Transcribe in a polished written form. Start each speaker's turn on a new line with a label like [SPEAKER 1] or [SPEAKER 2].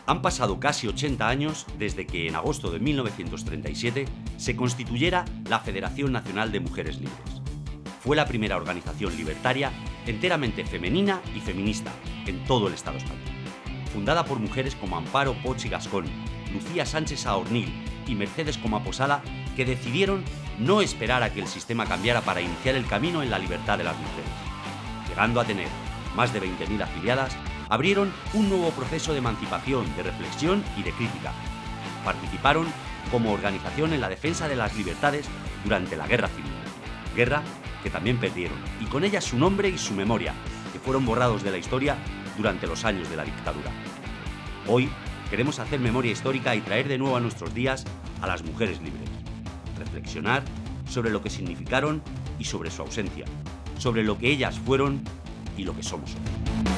[SPEAKER 1] Han pasado casi 80 años desde que en agosto de 1937 se constituyera la Federación Nacional de Mujeres Libres. Fue la primera organización libertaria enteramente femenina y feminista en todo el Estado español. Fundada por mujeres como Amparo Poch y Gascón, Lucía Sánchez Saornil y Mercedes Comaposada, que decidieron no esperar a que el sistema cambiara para iniciar el camino en la libertad de las mujeres. Llegando a tener más de 20.000 afiliadas, abrieron un nuevo proceso de emancipación, de reflexión y de crítica. Participaron como organización en la defensa de las libertades durante la Guerra Civil. Guerra que también perdieron, y con ella su nombre y su memoria, que fueron borrados de la historia durante los años de la dictadura. Hoy queremos hacer memoria histórica y traer de nuevo a nuestros días a las mujeres libres. Reflexionar sobre lo que significaron y sobre su ausencia, sobre lo que ellas fueron y lo que somos hoy.